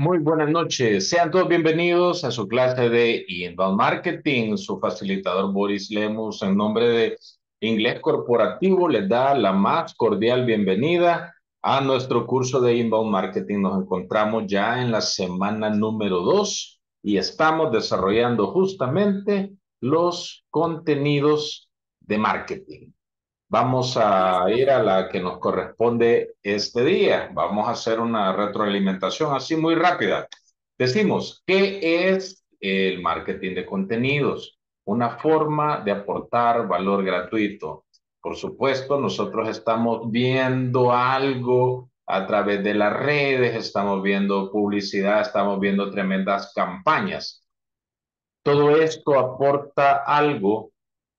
Muy buenas noches. Sean todos bienvenidos a su clase de Inbound Marketing. Su facilitador Boris Lemus, en nombre de Inglés Corporativo, les da la más cordial bienvenida a nuestro curso de Inbound Marketing. Nos encontramos ya en la semana número 2 y estamos desarrollando justamente los contenidos de marketing. Vamos a ir a la que nos corresponde este día. Vamos a hacer una retroalimentación así muy rápida. Decimos, ¿qué es el marketing de contenidos? Una forma de aportar valor gratuito. Por supuesto, nosotros estamos viendo algo a través de las redes, estamos viendo publicidad, estamos viendo tremendas campañas. Todo esto aporta algo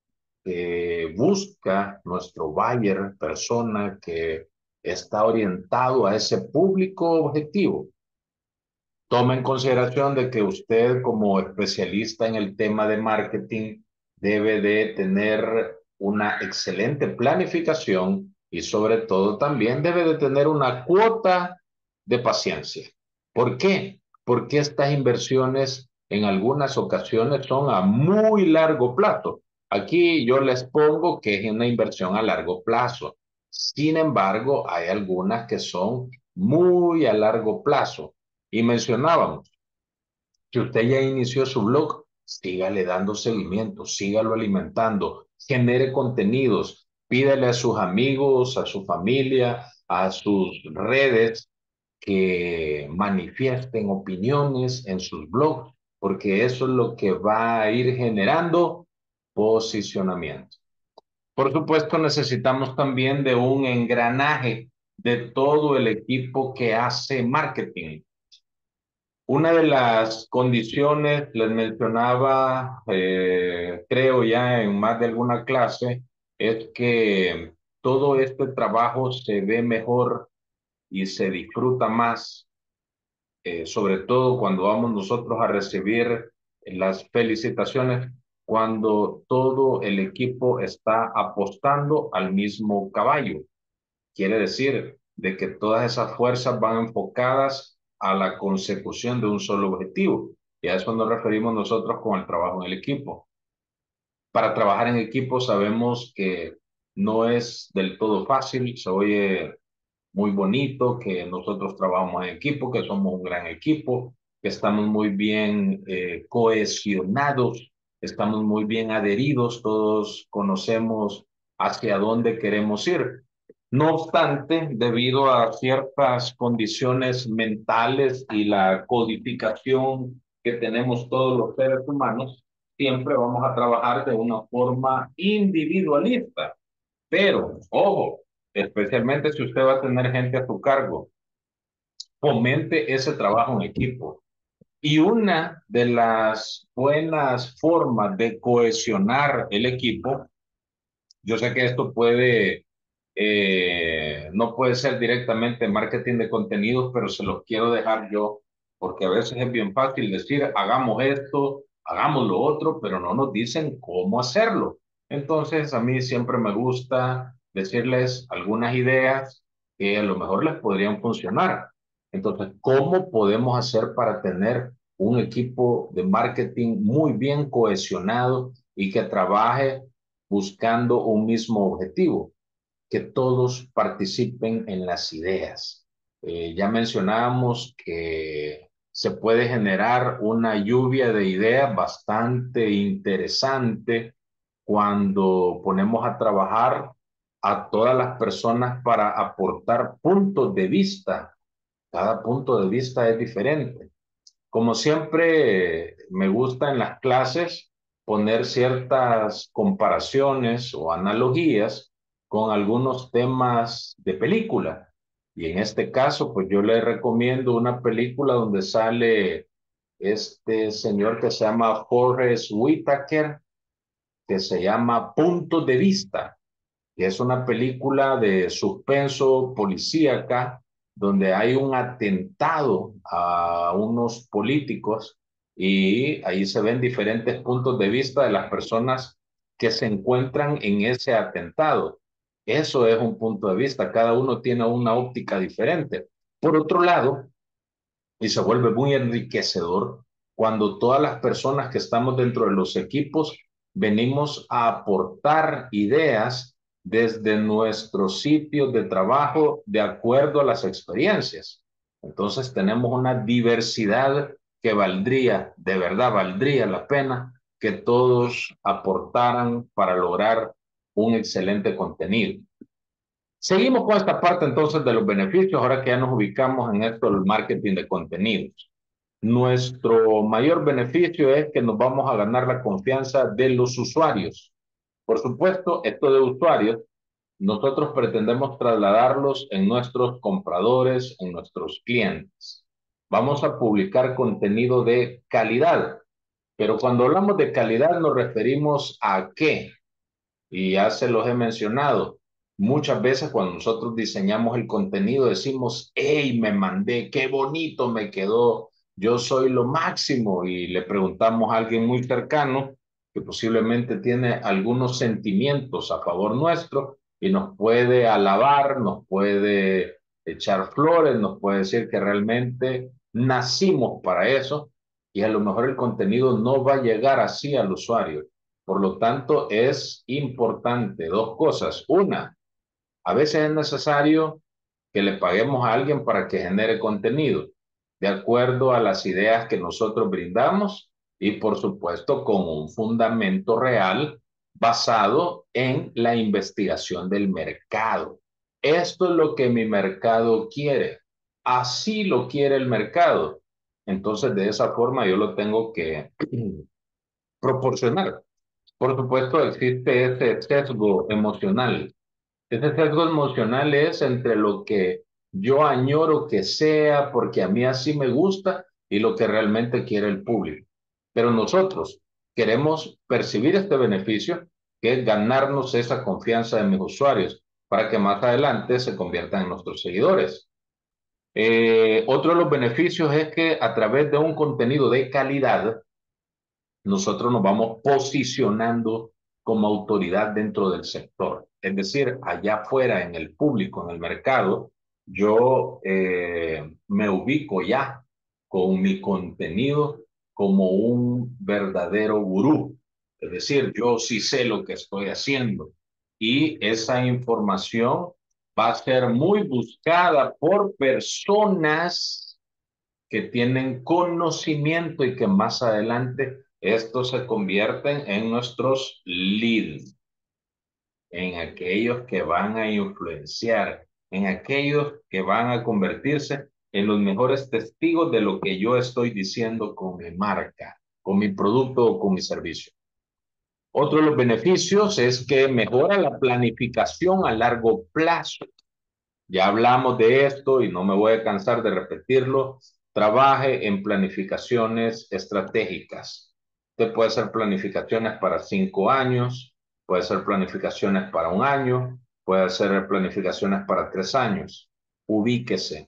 que busca nuestro buyer, persona que está orientado a ese público objetivo. Toma en consideración de que usted como especialista en el tema de marketing debe de tener una excelente planificación y sobre todo también debe de tener una cuota de paciencia. ¿Por qué? Porque estas inversiones en algunas ocasiones son a muy largo plazo. Aquí yo les pongo que es una inversión a largo plazo. Sin embargo, hay algunas que son muy a largo plazo. Y mencionábamos, si usted ya inició su blog, sígale dando seguimiento, sígalo alimentando, genere contenidos, pídale a sus amigos, a su familia, a sus redes que manifiesten opiniones en sus blogs, porque eso es lo que va a ir generando posicionamiento. Por supuesto, necesitamos también de un engranaje de todo el equipo que hace marketing. Una de las condiciones, les mencionaba, creo ya en más de alguna clase, es que todo este trabajo se ve mejor y se disfruta más, sobre todo cuando vamos nosotros a recibir las felicitaciones, cuando todo el equipo está apostando al mismo caballo. Quiere decir de que todas esas fuerzas van enfocadas a la consecución de un solo objetivo. Y a eso nos referimos nosotros con el trabajo en el equipo. Para trabajar en equipo sabemos que no es del todo fácil, se oye muy bonito que nosotros trabajamos en equipo, que somos un gran equipo, que estamos muy bien cohesionados, estamos muy bien adheridos, todos conocemos hacia dónde queremos ir. No obstante, debido a ciertas condiciones mentales y la codificación que tenemos todos los seres humanos, siempre vamos a trabajar de una forma individualista. Pero, ojo, especialmente si usted va a tener gente a su cargo, fomente ese trabajo en equipo. Y una de las buenas formas de cohesionar el equipo, yo sé que esto no puede ser directamente marketing de contenidos, pero se los quiero dejar yo, porque a veces es bien fácil decir, hagamos esto, hagamos lo otro, pero no nos dicen cómo hacerlo. Entonces, a mí siempre me gusta decirles algunas ideas que a lo mejor les podrían funcionar. Entonces, ¿cómo podemos hacer para tener un equipo de marketing muy bien cohesionado y que trabaje buscando un mismo objetivo? Que todos participen en las ideas. Ya mencionábamos que se puede generar una lluvia de ideas bastante interesante cuando ponemos a trabajar a todas las personas para aportar puntos de vista. Cada punto de vista es diferente. Como siempre, me gusta en las clases poner ciertas comparaciones o analogías con algunos temas de película. Y en este caso, pues yo le recomiendo una película donde sale este señor que se llama Forrest Whitaker, que se llama Puntos de Vista, que es una película de suspenso policíaca donde hay un atentado a unos políticos y ahí se ven diferentes puntos de vista de las personas que se encuentran en ese atentado. Eso es un punto de vista, cada uno tiene una óptica diferente. Por otro lado, y se vuelve muy enriquecedor cuando todas las personas que estamos dentro de los equipos venimos a aportar ideas desde nuestros sitios de trabajo de acuerdo a las experiencias. Entonces tenemos una diversidad que valdría, de verdad valdría la pena que todos aportaran para lograr un excelente contenido. Seguimos con esta parte entonces de los beneficios, ahora que ya nos ubicamos en esto del marketing de contenidos. Nuestro mayor beneficio es que nos vamos a ganar la confianza de los usuarios. Por supuesto, esto de usuarios, nosotros pretendemos trasladarlos en nuestros compradores, en nuestros clientes. Vamos a publicar contenido de calidad, pero cuando hablamos de calidad nos referimos a qué, y ya se los he mencionado. Muchas veces cuando nosotros diseñamos el contenido decimos, hey, me mandé, qué bonito me quedó, yo soy lo máximo. Y le preguntamos a alguien muy cercano que posiblemente tiene algunos sentimientos a favor nuestro y nos puede alabar, nos puede echar flores, nos puede decir que realmente nacimos para eso y a lo mejor el contenido no va a llegar así al usuario. Por lo tanto, es importante dos cosas. Una, a veces es necesario que le paguemos a alguien para que genere contenido, de acuerdo a las ideas que nosotros brindamos y, por supuesto, con un fundamento real basado en la investigación del mercado. Esto es lo que mi mercado quiere. Así lo quiere el mercado. Entonces, de esa forma yo lo tengo que proporcionar. Por supuesto, existe ese sesgo emocional. Ese sesgo emocional es entre lo que yo añoro que sea, porque a mí así me gusta, y lo que realmente quiere el público. Pero nosotros queremos percibir este beneficio, que es ganarnos esa confianza de mis usuarios, para que más adelante se conviertan en nuestros seguidores. Otro de los beneficios es que a través de un contenido de calidad, nosotros nos vamos posicionando como autoridad dentro del sector. Es decir, allá afuera, en el público, en el mercado, yo me ubico ya con mi contenido como un verdadero gurú. Es decir, yo sí sé lo que estoy haciendo y esa información va a ser muy buscada por personas que tienen conocimiento y que más adelante estos se convierten en nuestros leads, en aquellos que van a influenciar, en aquellos que van a convertirse en los mejores testigos de lo que yo estoy diciendo con mi marca, con mi producto o con mi servicio. Otro de los beneficios es que mejora la planificación a largo plazo. Ya hablamos de esto y no me voy a cansar de repetirlo. Trabaje en planificaciones estratégicas. Usted puede hacer planificaciones para 5 años, puede hacer planificaciones para un año, puede hacer planificaciones para 3 años. Ubíquese,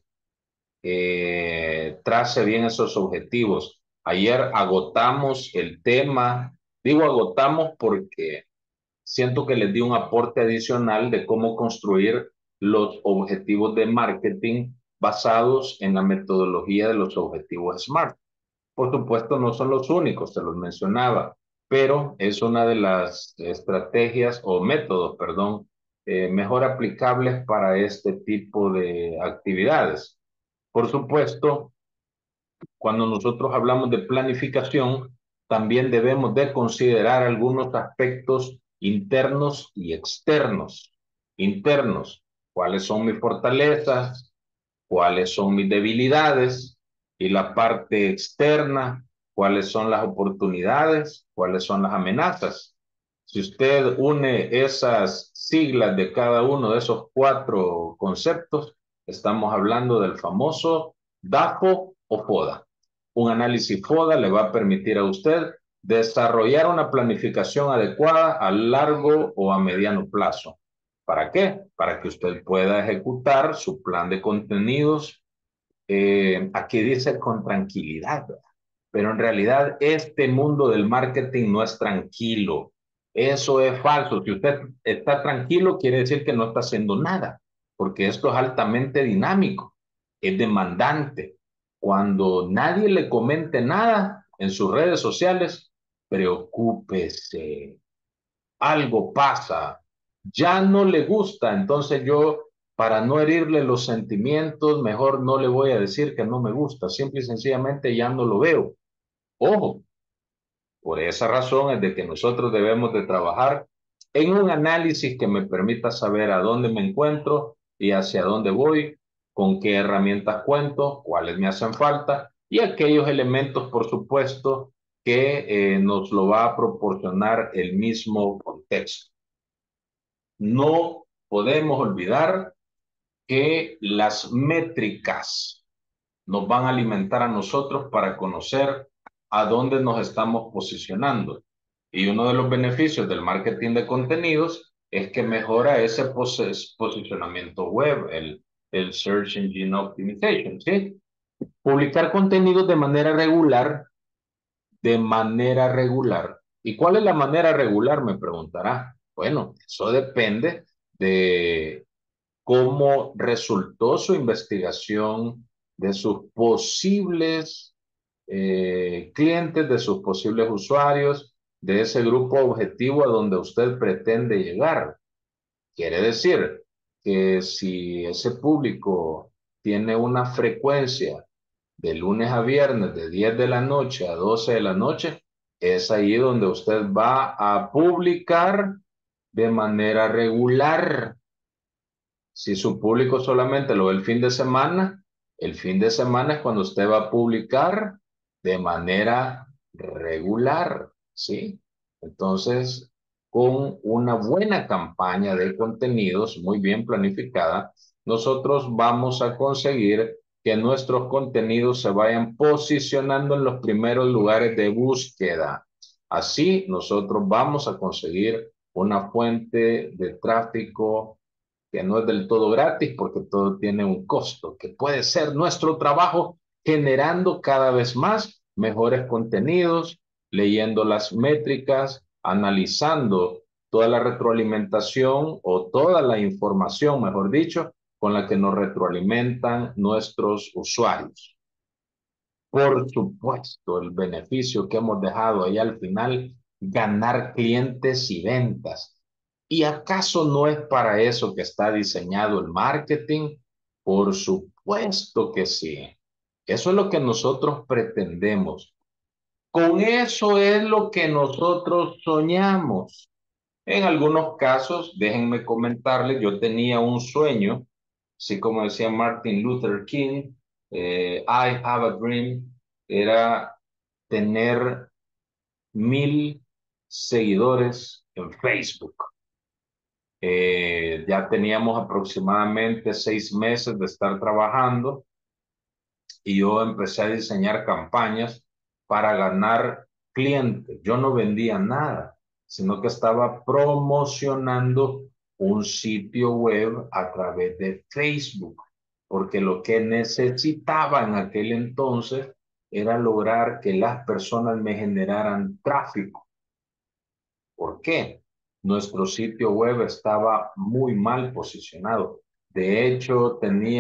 trace bien esos objetivos. Ayer agotamos el tema, digo agotamos porque siento que les di un aporte adicional de cómo construir los objetivos de marketing basados en la metodología de los objetivos SMART. Por supuesto, no son los únicos, se los mencionaba, pero es una de las estrategias o métodos, perdón, mejor aplicables para este tipo de actividades. Por supuesto, cuando nosotros hablamos de planificación, también debemos de considerar algunos aspectos internos y externos. Internos, cuáles son mis fortalezas, cuáles son mis debilidades, y la parte externa, cuáles son las oportunidades, cuáles son las amenazas. Si usted une esas siglas de cada uno de esos cuatro conceptos, estamos hablando del famoso DAFO o FODA. Un análisis FODA le va a permitir a usted desarrollar una planificación adecuada a largo o a mediano plazo. ¿Para qué? Para que usted pueda ejecutar su plan de contenidos. Aquí dice con tranquilidad, ¿verdad? Pero en realidad este mundo del marketing no es tranquilo. Eso es falso. Si usted está tranquilo, quiere decir que no está haciendo nada, porque esto es altamente dinámico, es demandante. cuando nadie le comente nada en sus redes sociales, preocúpese, algo pasa, ya no le gusta, entonces yo, para no herirle los sentimientos, mejor no le voy a decir que no me gusta, simple y sencillamente ya no lo veo. Ojo, por esa razón es de que nosotros debemos de trabajar en un análisis que me permita saber a dónde me encuentro y hacia dónde voy, con qué herramientas cuento, cuáles me hacen falta y aquellos elementos, por supuesto, que nos lo va a proporcionar el mismo contexto. No podemos olvidar que las métricas nos van a alimentar a nosotros para conocer a dónde nos estamos posicionando. Y uno de los beneficios del marketing de contenidos es que mejora ese posicionamiento web, el Search Engine Optimization, ¿sí? Publicar contenidos de manera regular. ¿Y cuál es la manera regular? Me preguntará. Bueno, eso depende de cómo resultó su investigación, de sus posibles clientes, de sus posibles usuarios, de ese grupo objetivo a donde usted pretende llegar. Quiere decir que si ese público tiene una frecuencia de lunes a viernes de 10 de la noche a 12 de la noche, es ahí donde usted va a publicar de manera regular. Si su público solamente lo ve el fin de semana es cuando usted va a publicar de manera regular, ¿sí? Entonces, con una buena campaña de contenidos muy bien planificada, nosotros vamos a conseguir que nuestros contenidos se vayan posicionando en los primeros lugares de búsqueda. Así, nosotros vamos a conseguir una fuente de tráfico que no es del todo gratis porque todo tiene un costo, que puede ser nuestro trabajo generando cada vez más mejores contenidos, leyendo las métricas, analizando toda la retroalimentación o toda la información, mejor dicho, con la que nos retroalimentan nuestros usuarios. Por supuesto, el beneficio que hemos dejado ahí al final, ganar clientes y ventas. ¿Y acaso no es para eso que está diseñado el marketing? Por supuesto que sí. Eso es lo que nosotros pretendemos. Con eso es lo que nosotros soñamos. En algunos casos, déjenme comentarles, yo tenía un sueño, así como decía Martin Luther King, I have a dream, era tener 1,000 seguidores en Facebook. Ya teníamos aproximadamente 6 meses de estar trabajando y yo empecé a diseñar campañas para ganar clientes. Yo no vendía nada, sino que estaba promocionando un sitio web a través de Facebook, porque lo que necesitaba en aquel entonces era lograr que las personas me generaran tráfico. ¿Por qué? Nuestro sitio web estaba muy mal posicionado. De hecho,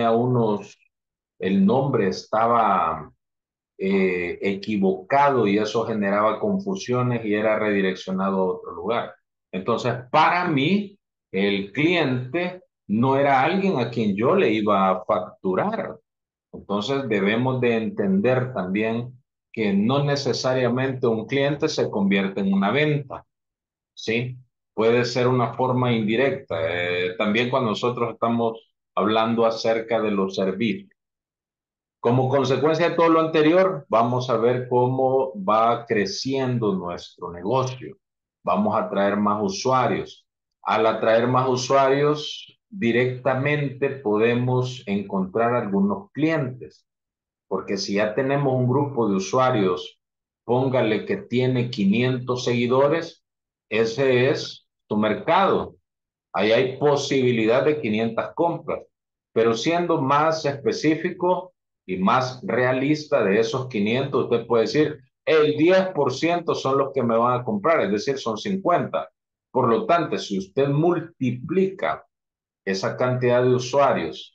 el nombre estaba equivocado y eso generaba confusiones y era redireccionado a otro lugar. Entonces, para mí, el cliente no era alguien a quien yo le iba a facturar. Entonces, debemos de entender también que no necesariamente un cliente se convierte en una venta, ¿sí? Puede ser una forma indirecta. También cuando nosotros estamos hablando acerca de los servicios. Como consecuencia de todo lo anterior, vamos a ver cómo va creciendo nuestro negocio. Vamos a traer más usuarios. Al atraer más usuarios, directamente podemos encontrar algunos clientes, porque si ya tenemos un grupo de usuarios, póngale que tiene 500 seguidores, ese es tu mercado. Ahí hay posibilidad de 500 compras, pero siendo más específico y más realista de esos 500, usted puede decir, el 10% son los que me van a comprar, es decir, son 50. Por lo tanto, si usted multiplica esa cantidad de usuarios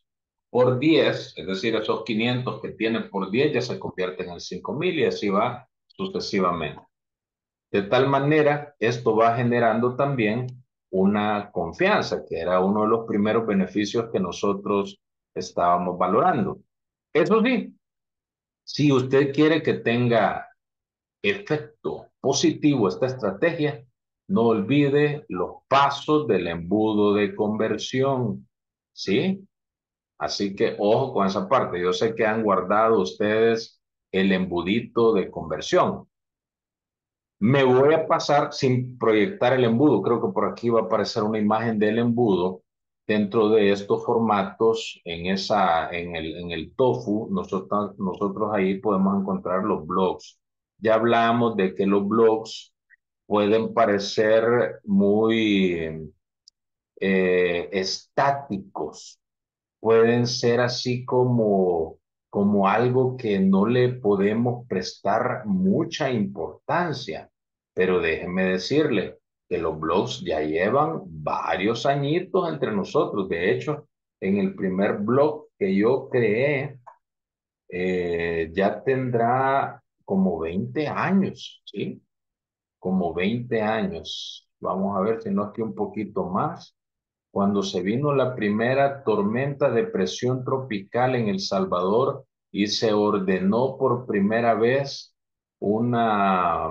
por 10, es decir, esos 500 que tiene por 10 ya se convierten en 5,000 y así va sucesivamente. De tal manera, esto va generando también una confianza, que era uno de los primeros beneficios que nosotros estábamos valorando. Eso sí, si usted quiere que tenga efecto positivo esta estrategia, no olvide los pasos del embudo de conversión, ¿sí? Así que ojo con esa parte. Yo sé que han guardado ustedes el embudito de conversión. Me voy a pasar sin proyectar el embudo. Creo que por aquí va a aparecer una imagen del embudo. Dentro de estos formatos, en el TOFU, nosotros ahí podemos encontrar los blogs. Ya hablamos de que los blogs pueden parecer muy estáticos, pueden ser así como algo que no le podemos prestar mucha importancia. Pero déjeme decirle que los blogs ya llevan varios añitos entre nosotros. De hecho, en el primer blog que yo creé, ya tendrá como 20 años, ¿sí? Como 20 años. Vamos a ver si no es que un poquito más cuando se vino la primera tormenta de presión tropical en El Salvador y se ordenó por primera vez una,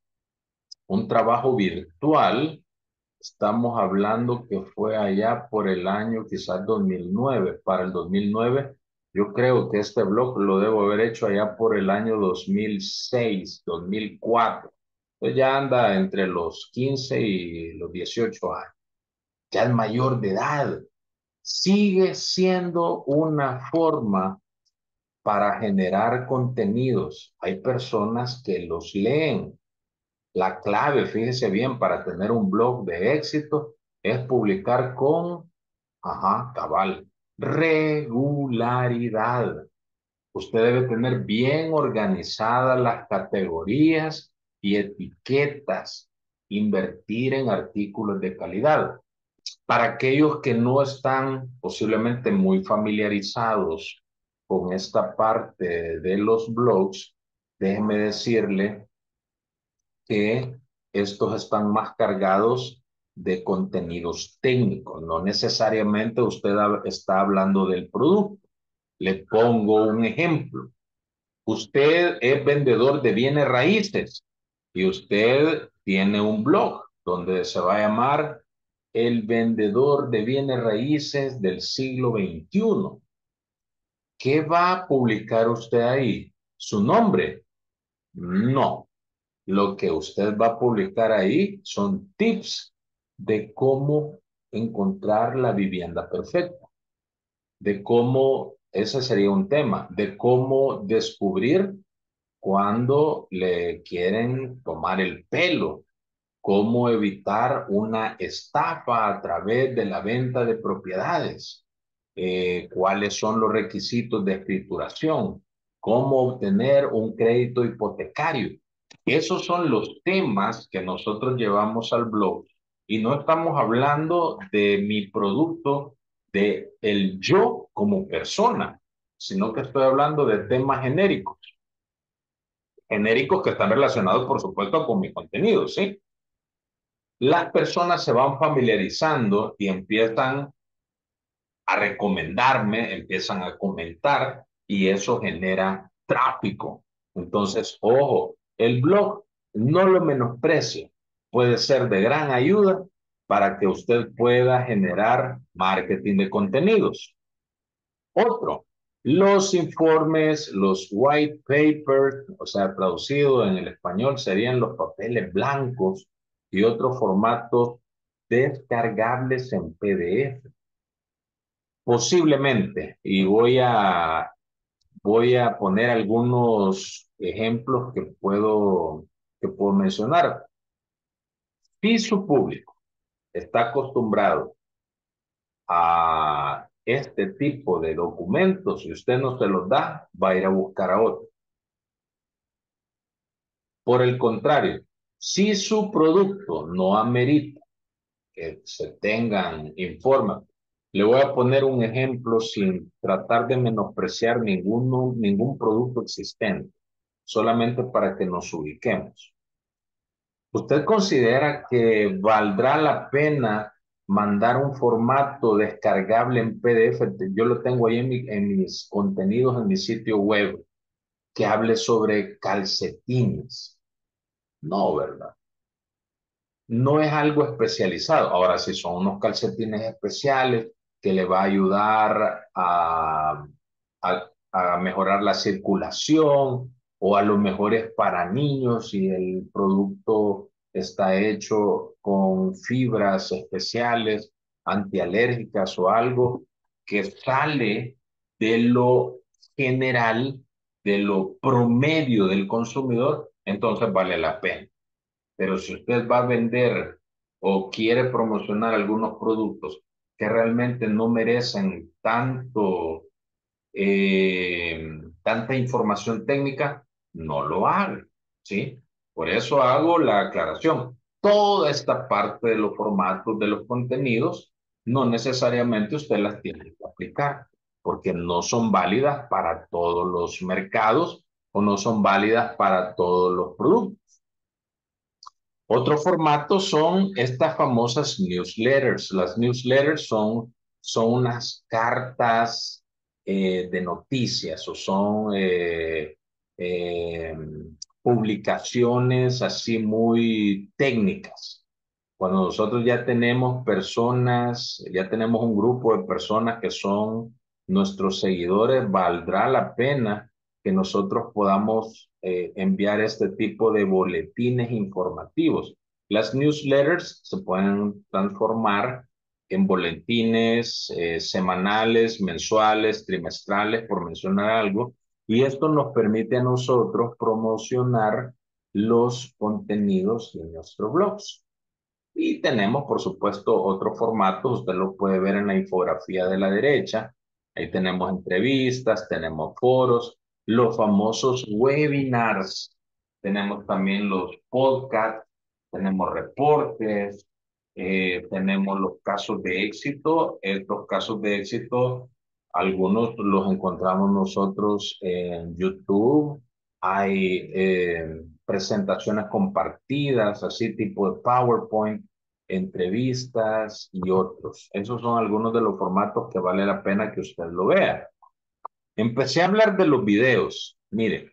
un trabajo virtual. Estamos hablando que fue allá por el año quizás 2009. Para el 2009, yo creo que este blog lo debo haber hecho allá por el año 2006, 2004. Pues ya anda entre los 15 y los 18 años. Ya es mayor de edad. Sigue siendo una forma para generar contenidos. Hay personas que los leen. La clave, fíjese bien, para tener un blog de éxito es publicar con, ajá, cabal, regularidad. Usted debe tener bien organizadas las categorías y etiquetas. Invertir en artículos de calidad. Para aquellos que no están posiblemente muy familiarizados con esta parte de los blogs, déjeme decirle que estos están más cargados de contenidos técnicos. No necesariamente usted está hablando del producto. Le pongo un ejemplo. Usted es vendedor de bienes raíces y usted tiene un blog donde se va a llamar El vendedor de bienes raíces del siglo XXI. ¿Qué va a publicar usted ahí? ¿Su nombre? No. Lo que usted va a publicar ahí son tips de cómo encontrar la vivienda perfecta, de cómo, ese sería un tema, de cómo descubrir cuando le quieren tomar el pelo, cómo evitar una estafa a través de la venta de propiedades, cuáles son los requisitos de escrituración, cómo obtener un crédito hipotecario. Esos son los temas que nosotros llevamos al blog y no estamos hablando de mi producto, de el yo como persona, sino que estoy hablando de temas genéricos que están relacionados, por supuesto, con mi contenido, ¿sí? Las personas se van familiarizando y empiezan a recomendarme, empiezan a comentar y eso genera tráfico. Entonces, ojo, el blog no lo menosprecio, puede ser de gran ayuda para que usted pueda generar marketing de contenidos. Otro, los informes, los white papers, o sea, traducido en el español serían los papeles blancos y otros formatos descargables en PDF. Posiblemente, y voy a poner algunos ejemplos que puedo mencionar. Si su público está acostumbrado a este tipo de documentos y usted no se los da, va a ir a buscar a otro. Por el contrario, si su producto no amerita que se tengan informes Le voy a poner un ejemplo sin tratar de menospreciar ningún producto existente, solamente para que nos ubiquemos. ¿Usted considera que valdrá la pena mandar un formato descargable en PDF? Yo lo tengo ahí en mis contenidos en mi sitio web, que hable sobre calcetines. No, ¿verdad? No es algo especializado. Ahora, si son unos calcetines especiales que le va a ayudar a mejorar la circulación, o a lo mejor es para niños y el producto está hecho con fibras especiales, antialérgicas o algo que sale de lo general, de lo promedio del consumidor, entonces vale la pena. Pero si usted va a vender o quiere promocionar algunos productos que realmente no merecen tanta información técnica, no lo haga, ¿sí? Por eso hago la aclaración. Toda esta parte de los formatos de los contenidos, no necesariamente usted las tiene que aplicar, porque no son válidas para todos los mercados o no son válidas para todos los productos. Otro formato son estas famosas newsletters. Las newsletters son unas cartas de noticias o son eh, publicaciones así muy técnicas. Cuando nosotros ya tenemos personas, ya tenemos un grupo de personas que son nuestros seguidores, valdrá la pena que nosotros podamos enviar este tipo de boletines informativos. Las newsletters se pueden transformar en boletines semanales, mensuales, trimestrales, por mencionar algo, y esto nos permite a nosotros promocionar los contenidos de nuestros blogs. Y tenemos, por supuesto, otros formatos. Usted lo puede ver en la infografía de la derecha. Ahí tenemos entrevistas, tenemos foros, los famosos webinars. Tenemos también los podcasts, tenemos reportes, tenemos los casos de éxito. Estos casos de éxito, algunos los encontramos nosotros en YouTube. Hay presentaciones compartidas, así tipo de PowerPoint, entrevistas y otros. Esos son algunos de los formatos que vale la pena que usted lo vea. Empecé a hablar de los videos. Mire,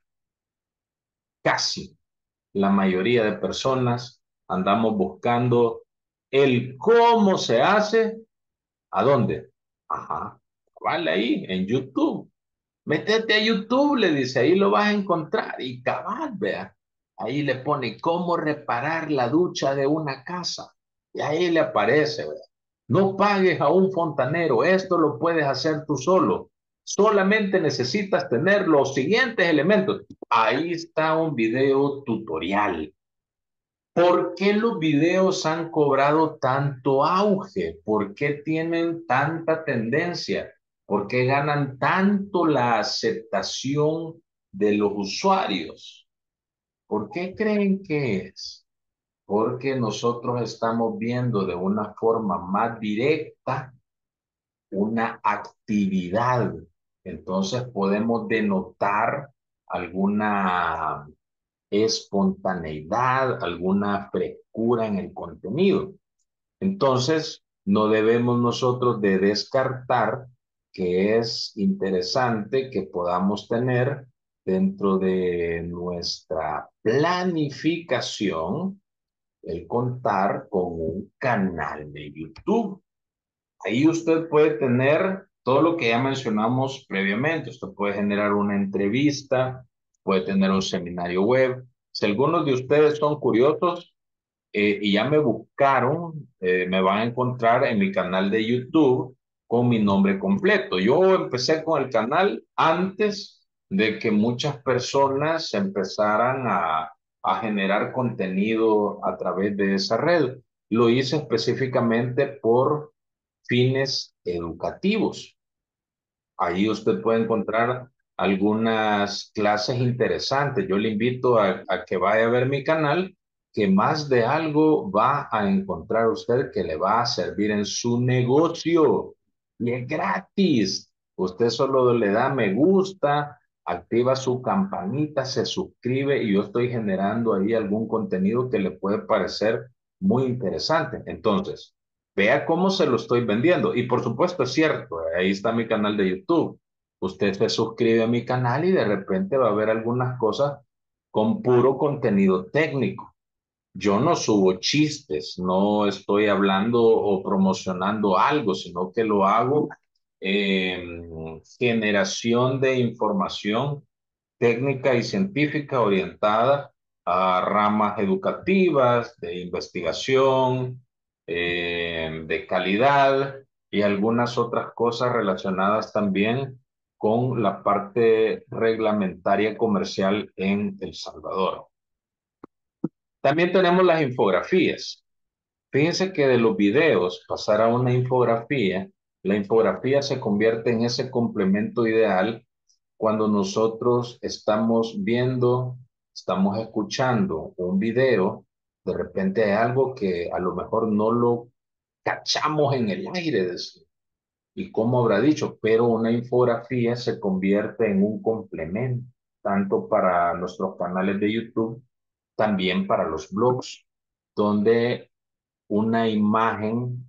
casi la mayoría de personas andamos buscando el cómo se hace. ¿A dónde? Ajá, vale, ahí en YouTube. Métete a YouTube, le dice, ahí lo vas a encontrar. Y cabal, vea. Ahí le pone cómo reparar la ducha de una casa. Y ahí le aparece, vea. No pagues a un fontanero, esto lo puedes hacer tú solo. Solamente necesitas tener los siguientes elementos. Ahí está un video tutorial. ¿Por qué los videos han cobrado tanto auge? ¿Por qué tienen tanta tendencia? ¿Por qué ganan tanto la aceptación de los usuarios? ¿Por qué creen que es? Porque nosotros estamos viendo de una forma más directa una actividad. Entonces podemos denotar alguna espontaneidad, alguna frescura en el contenido. Entonces, no debemos nosotros de descartar que es interesante que podamos tener dentro de nuestra planificación el contar con un canal de YouTube. Ahí usted puede tener todo lo que ya mencionamos previamente. Usted puede generar una entrevista, puede tener un seminario web. Si algunos de ustedes son curiosos y ya me buscaron, me van a encontrar en mi canal de YouTube con mi nombre completo. Yo empecé con el canal antes de que muchas personas empezaran a generar contenido a través de esa red. Lo hice específicamente por fines educativos. Ahí usted puede encontrar algunas clases interesantes. Yo le invito a que vaya a ver mi canal, que más de algo va a encontrar usted que le va a servir en su negocio. y es gratis. Usted solo le da me gusta, activa su campanita, se suscribe y yo estoy generando ahí algún contenido que le puede parecer muy interesante. Entonces, vea cómo se lo estoy vendiendo. Y por supuesto es cierto, ahí está mi canal de YouTube. Usted se suscribe a mi canal y de repente va a ver algunas cosas con puro contenido técnico. Yo no subo chistes, no estoy hablando o promocionando algo, sino que lo hago generación de información técnica y científica orientada a ramas educativas, de investigación, de calidad y algunas otras cosas relacionadas también con la parte reglamentaria comercial en El Salvador. También tenemos las infografías. Fíjense que de los videos pasar a una infografía, la infografía se convierte en ese complemento ideal cuando nosotros estamos viendo, estamos escuchando un video, de repente hay algo que a lo mejor no lo cachamos en el aire, y cómo habrá dicho, pero una infografía se convierte en un complemento, tanto para nuestros canales de YouTube, también para los blogs, donde una imagen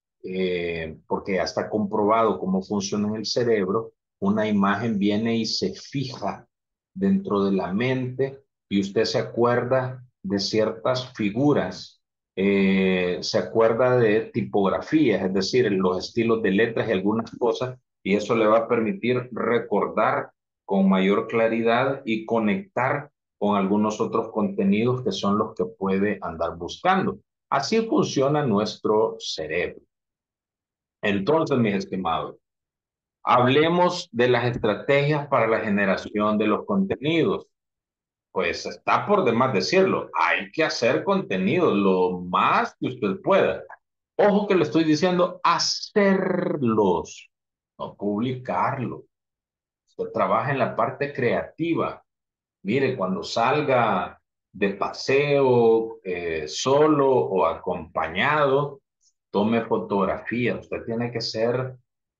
porque ya está comprobado cómo funciona en el cerebro, una imagen viene y se fija dentro de la mente y usted se acuerda de ciertas figuras, se acuerda de tipografías, es decir, los estilos de letras y algunas cosas, y eso le va a permitir recordar con mayor claridad y conectar con algunos otros contenidos que son los que puede andar buscando. Así funciona nuestro cerebro. Entonces, mis estimados, hablemos de las estrategias para la generación de los contenidos. Pues está por demás decirlo, hay que hacer contenido lo más que usted pueda. Ojo que le estoy diciendo hacerlos, no publicarlos. Usted trabaja en la parte creativa. Mire, cuando salga de paseo, solo o acompañado, tome fotografía. Usted tiene que ser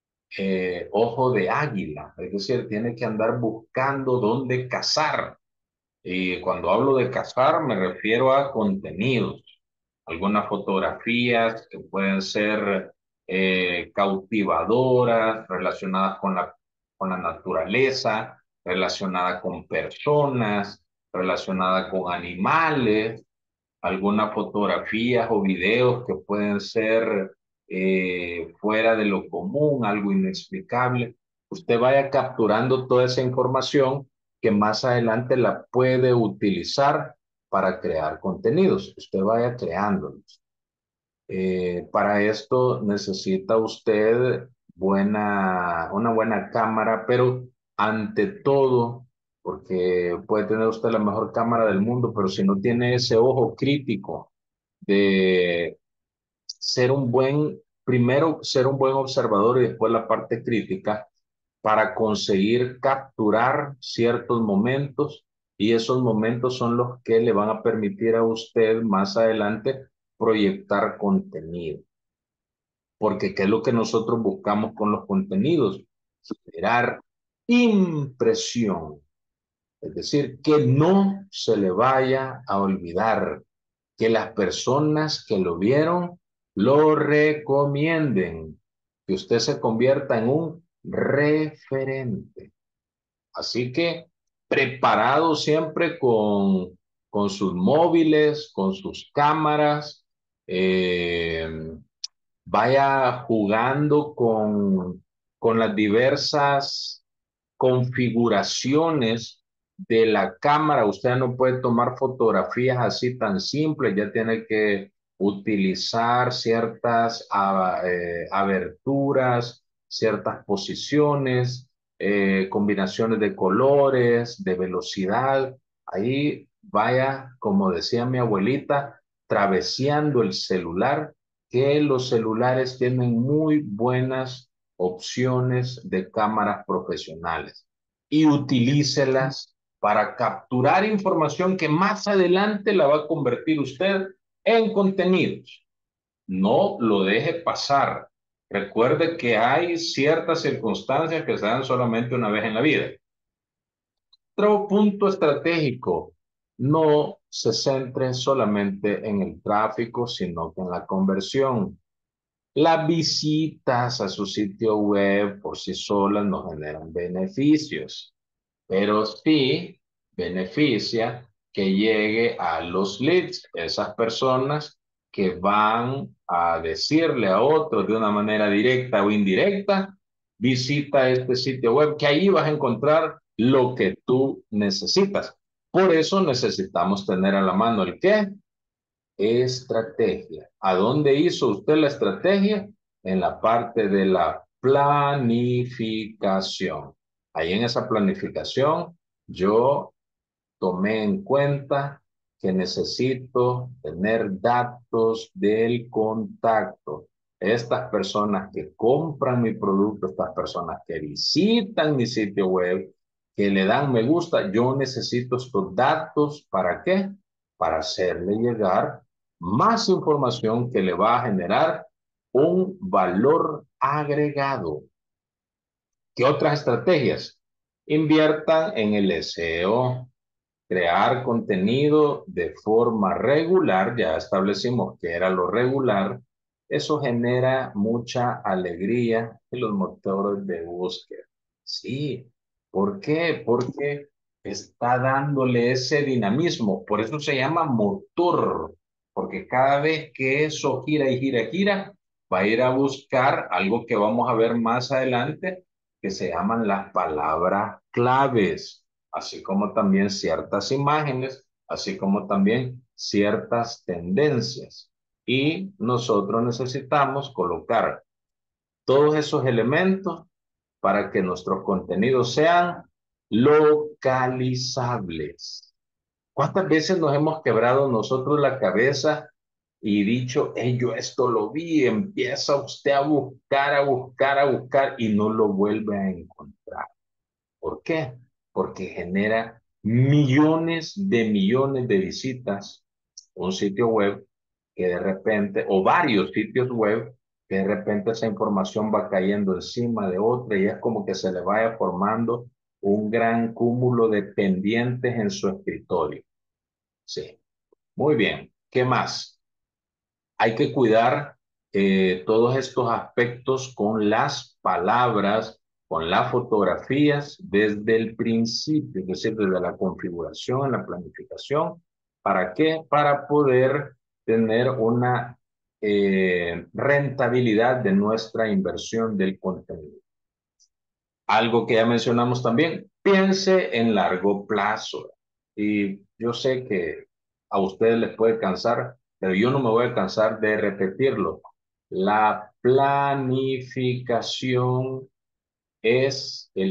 ojo de águila, es decir, tiene que andar buscando dónde cazar. Y cuando hablo de cazar, me refiero a contenidos, algunas fotografías que pueden ser cautivadoras, relacionadas con la naturaleza, relacionadas con personas, relacionadas con animales, algunas fotografías o videos que pueden ser fuera de lo común, algo inexplicable. Usted vaya capturando toda esa información que más adelante la puede utilizar para crear contenidos. Usted vaya creándolos. Para esto necesita usted una buena cámara, pero ante todo, porque puede tener usted la mejor cámara del mundo, pero si no tiene ese ojo crítico de ser un primero ser un buen observador y después la parte crítica para conseguir capturar ciertos momentos y esos momentos son los que le van a permitir a usted más adelante proyectar contenido. Porque ¿qué es lo que nosotros buscamos con los contenidos? Generar impresión. Es decir, que no se le vaya a olvidar, que las personas que lo vieron lo recomienden, que usted se convierta en un referente. Así que preparado siempre con sus móviles, con sus cámaras, eh, vaya jugando con las diversas configuraciones de la cámara. Usted no puede tomar fotografías así tan simples, ya tiene que utilizar ciertas aberturas, ciertas posiciones, combinaciones de colores, de velocidad. Ahí vaya, como decía mi abuelita, traveseando el celular, que los celulares tienen muy buenas opciones de cámaras profesionales y utilícelas para capturar información que más adelante la va a convertir usted en contenidos. No lo deje pasar. Recuerde que hay ciertas circunstancias que se dan solamente una vez en la vida. Otro punto estratégico, no se centre solamente en el tráfico, sino que en la conversión. Las visitas a su sitio web por sí solas no generan beneficios, pero sí beneficia que llegue a los leads, esas personas que van a decirle a otros de una manera directa o indirecta, visita este sitio web, que ahí vas a encontrar lo que tú necesitas. Por eso necesitamos tener a la mano el qué, estrategia. ¿A dónde hizo usted la estrategia? En la parte de la planificación. Ahí en esa planificación yo tomé en cuenta que necesito tener datos del contacto. Estas personas que compran mi producto, estas personas que visitan mi sitio web, que le dan me gusta, yo necesito estos datos. ¿Para qué? Para hacerle llegar más información que le va a generar un valor agregado. ¿Qué otras estrategias? Inviertan en el SEO, crear contenido de forma regular, ya establecimos que era lo regular, eso genera mucha alegría en los motores de búsqueda. Sí, ¿por qué? Porque está dándole ese dinamismo, por eso se llama motor, porque cada vez que eso gira y gira y gira, va a ir a buscar algo que vamos a ver más adelante, que se llaman las palabras claves, así como también ciertas imágenes, así como también ciertas tendencias. Y nosotros necesitamos colocar todos esos elementos para que nuestros contenidos sean localizables. ¿Cuántas veces nos hemos quebrado nosotros la cabeza y dicho, hey, yo esto lo vi, empieza usted a buscar, a buscar, a buscar y no lo vuelve a encontrar? ¿Por qué? Porque genera millones de visitas un sitio web que de repente, o varios sitios web, que de repente esa información va cayendo encima de otra y es como que se le vaya formando un gran cúmulo de pendientes en su escritorio. Sí, muy bien. ¿Qué más? Hay que cuidar todos estos aspectos con las palabras, con las fotografías desde el principio, es decir, desde la configuración, la planificación. ¿Para qué? Para poder tener una rentabilidad de nuestra inversión del contenido. Algo que ya mencionamos también, piense en largo plazo. Y yo sé que a ustedes les puede cansar, pero yo no me voy a cansar de repetirlo. La planificación es el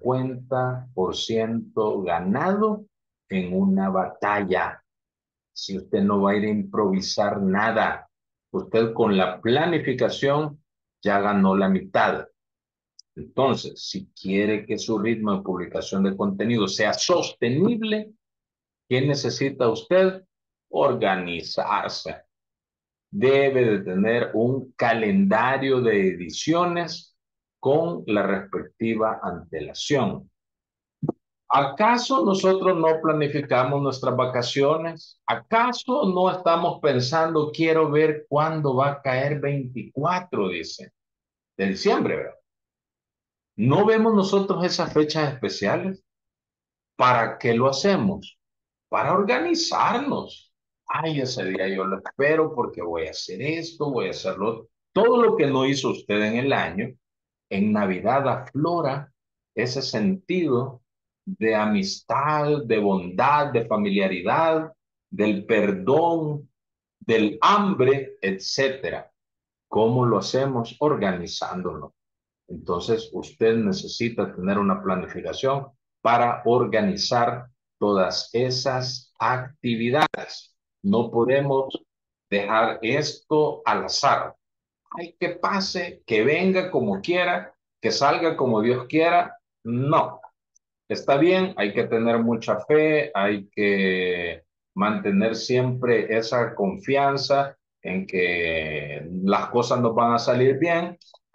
50% ganado en una batalla. Si usted no va a ir a improvisar nada, usted con la planificación ya ganó la mitad. Entonces, si quiere que su ritmo de publicación de contenido sea sostenible, ¿qué necesita usted? Organizarse. Debe de tener un calendario de ediciones con la respectiva antelación. ¿Acaso nosotros no planificamos nuestras vacaciones? ¿Acaso no estamos pensando, quiero ver cuándo va a caer 24, dice, de diciembre, ¿verdad? ¿No vemos nosotros esas fechas especiales? ¿Para qué lo hacemos? Para organizarnos. Ay, ese día yo lo espero porque voy a hacer esto, voy a hacerlo. Todo lo que no hizo usted en el año, en Navidad aflora ese sentido de amistad, de bondad, de familiaridad, del perdón, del hambre, etcétera. ¿Cómo lo hacemos? Organizándonos. Entonces, usted necesita tener una planificación para organizar todas esas actividades. No podemos dejar esto al azar. Hay que pase, que venga como quiera, que salga como Dios quiera. No, está bien, hay que tener mucha fe, hay que mantener siempre esa confianza en que las cosas nos van a salir bien,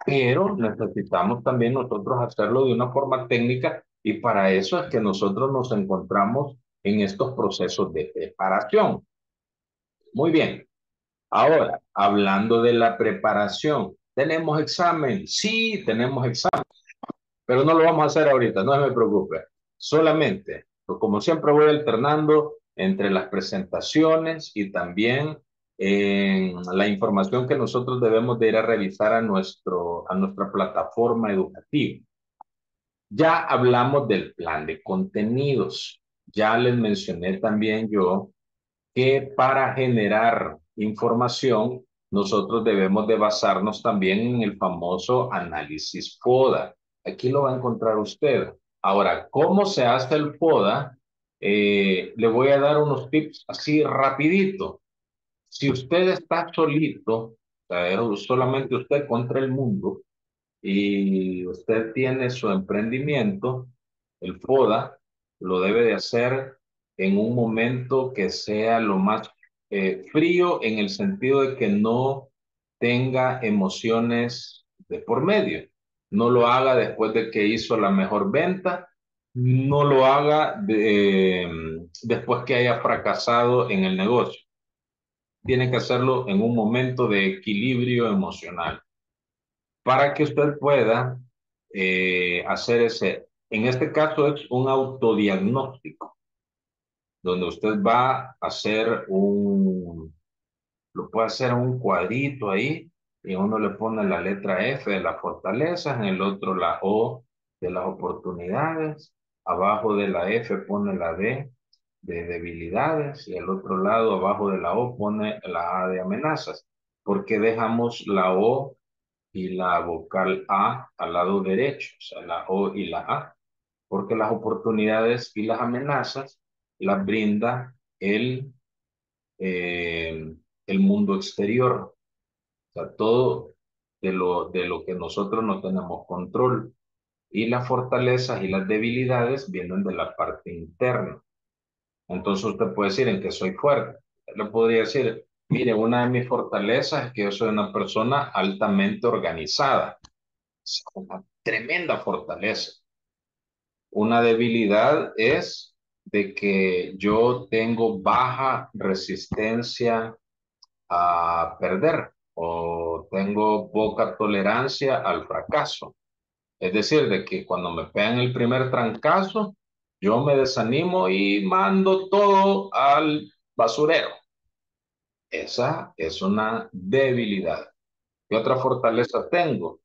pero necesitamos también nosotros hacerlo de una forma técnica y para eso es que nosotros nos encontramos en estos procesos de preparación. Muy bien. Ahora, hablando de la preparación, ¿tenemos examen? Sí, tenemos examen, pero no lo vamos a hacer ahorita, no se me preocupe. Solamente, pues como siempre voy alternando entre las presentaciones y también la información que nosotros debemos de ir a revisar a nuestra plataforma educativa. Ya hablamos del plan de contenidos. Ya les mencioné también yo que para generar información nosotros debemos de basarnos también en el famoso análisis FODA. Aquí lo va a encontrar usted. Ahora, ¿cómo se hace el FODA? Le voy a dar unos tips así rapidito. Si usted está solito, o sea, solamente usted contra el mundo, y usted tiene su emprendimiento, el FODA, lo debe de hacer en un momento que sea lo más frío en el sentido de que no tenga emociones de por medio. No lo haga después de que hizo la mejor venta, no lo haga después que haya fracasado en el negocio. Tiene que hacerlo en un momento de equilibrio emocional para que usted pueda hacer ese, en este caso es un autodiagnóstico, donde usted va a hacer lo puede hacer en un cuadrito ahí, y uno le pone la letra F de las fortalezas, en el otro la O de las oportunidades, abajo de la F pone la D de debilidades, y al otro lado, abajo de la O, pone la A de amenazas. ¿Por qué dejamos la O y la vocal A al lado derecho, o sea, la O y la A? Porque las oportunidades y las amenazas las brinda eh, el mundo exterior, o sea, todo de lo que nosotros no tenemos control. Y las fortalezas y las debilidades vienen de la parte interna. Entonces usted puede decir en que soy fuerte. Le podría decir, mire, una de mis fortalezas es que yo soy una persona altamente organizada. Es una tremenda fortaleza. Una debilidad es de que yo tengo baja resistencia a perder o tengo poca tolerancia al fracaso. Es decir, de que cuando me pegan el primer trancazo, yo me desanimo y mando todo al basurero. Esa es una debilidad. ¿Qué otra fortaleza tengo?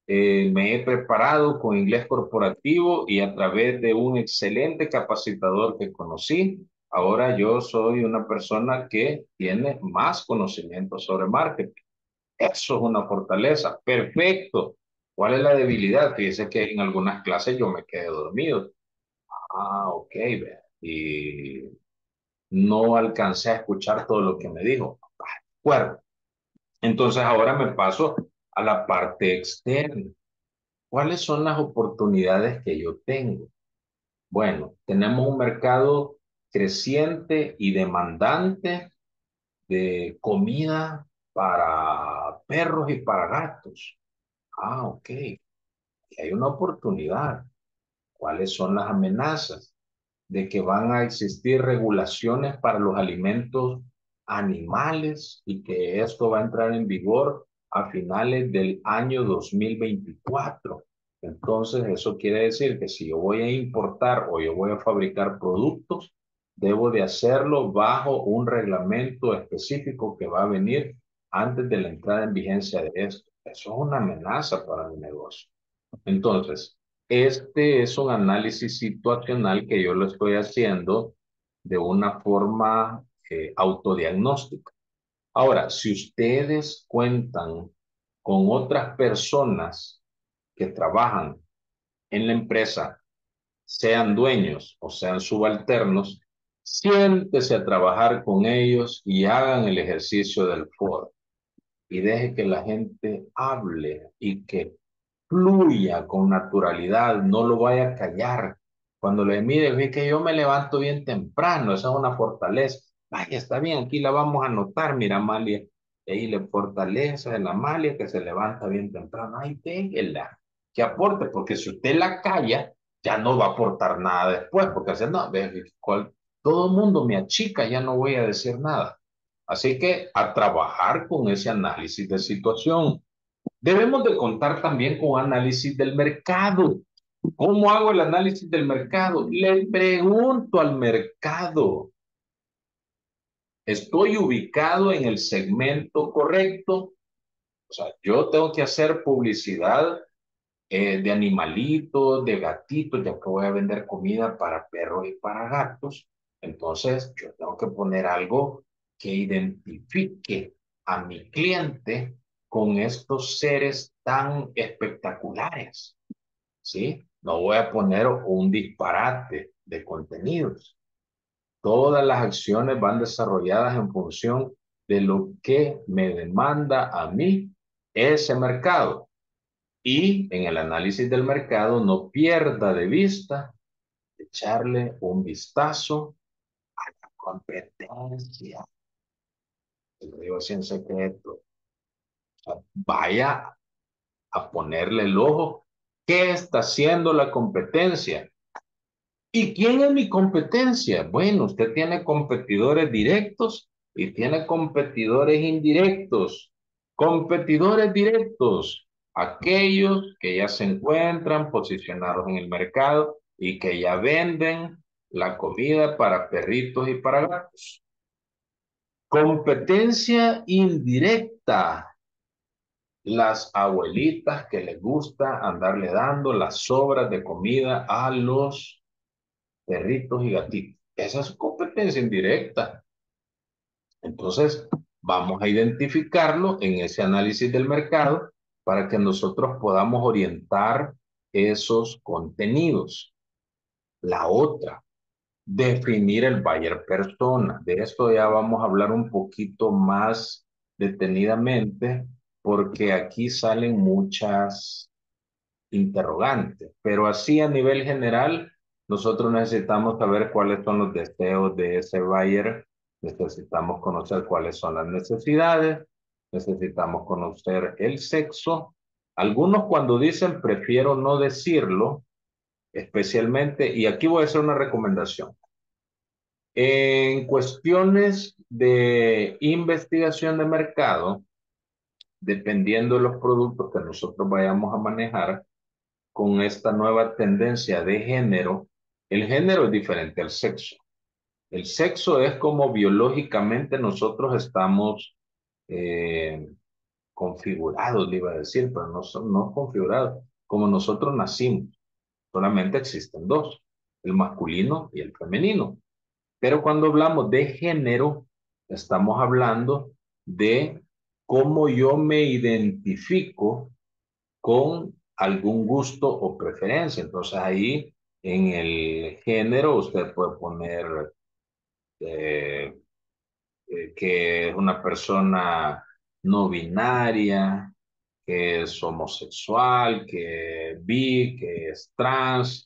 Me he preparado con inglés corporativo y a través de un excelente capacitador que conocí, ahora yo soy una persona que tiene más conocimiento sobre marketing. Eso es una fortaleza. Perfecto. ¿Cuál es la debilidad? Fíjese que en algunas clases yo me quedé dormido. Ah, ok, vea. Y no alcancé a escuchar todo lo que me dijo. Ah, de acuerdo. Entonces ahora me paso a la parte externa. ¿Cuáles son las oportunidades que yo tengo? Bueno, tenemos un mercado creciente y demandante de comida para perros y para gatos. Ah, ok. Y hay una oportunidad. ¿Cuáles son las amenazas? De que van a existir regulaciones para los alimentos animales y que esto va a entrar en vigor a finales del año 2024. Entonces, eso quiere decir que si yo voy a importar o yo voy a fabricar productos, debo de hacerlo bajo un reglamento específico que va a venir antes de la entrada en vigencia de esto. Eso es una amenaza para mi negocio. Entonces, este es un análisis situacional que yo lo estoy haciendo de una forma autodiagnóstica. Ahora, si ustedes cuentan con otras personas que trabajan en la empresa, sean dueños o sean subalternos, siéntese a trabajar con ellos y hagan el ejercicio del foro y deje que la gente hable y que fluya con naturalidad, no lo vaya a callar. Cuando le mire, ve que yo me levanto bien temprano, esa es una fortaleza. Vaya, está bien, aquí la vamos a anotar, mira, Amalia. Y ahí le fortalece la Amalia que se levanta bien temprano. Ay, déjela, que aporte, porque si usted la calla, ya no va a aportar nada después, porque hace, no, ve, todo el mundo me achica, ya no voy a decir nada. Así que a trabajar con ese análisis de situación. Debemos de contar también con análisis del mercado. ¿Cómo hago el análisis del mercado? Le pregunto al mercado, ¿estoy ubicado en el segmento correcto? O sea, yo tengo que hacer publicidad de animalitos, de gatitos, ya que voy a vender comida para perros y para gatos. Entonces, yo tengo que poner algo que identifique a mi cliente con estos seres tan espectaculares, ¿sí? No voy a poner un disparate de contenidos. Todas las acciones van desarrolladas en función de lo que me demanda a mí ese mercado. Y en el análisis del mercado no pierda de vista echarle un vistazo a la competencia. Te lo digo así en secreto. O sea, vaya a ponerle el ojo. ¿Qué está haciendo la competencia? ¿Y quién es mi competencia? Bueno, usted tiene competidores directos y tiene competidores indirectos. Competidores directos, aquellos que ya se encuentran posicionados en el mercado y que ya venden la comida para perritos y para gatos. Competencia indirecta, las abuelitas que les gusta andarle dando las sobras de comida a los perritos y gatitos. Esa es su competencia indirecta. Entonces, vamos a identificarlo en ese análisis del mercado para que nosotros podamos orientar esos contenidos. La otra, definir el buyer persona. De esto ya vamos a hablar un poquito más detenidamente porque aquí salen muchas interrogantes, pero así a nivel general, nosotros necesitamos saber cuáles son los deseos de ese buyer, necesitamos conocer cuáles son las necesidades, necesitamos conocer el sexo. Algunos cuando dicen prefiero no decirlo, especialmente, y aquí voy a hacer una recomendación. En cuestiones de investigación de mercado, dependiendo de los productos que nosotros vayamos a manejar, con esta nueva tendencia de género, el género es diferente al sexo. El sexo es como biológicamente nosotros estamos eh, configurados, le iba a decir, pero no configurados, como nosotros nacimos. Solamente existen dos, el masculino y el femenino. Pero cuando hablamos de género, estamos hablando de cómo yo me identifico con algún gusto o preferencia. Entonces ahí en el género usted puede poner eh, que es una persona no binaria, que es homosexual, que es bi, que es trans,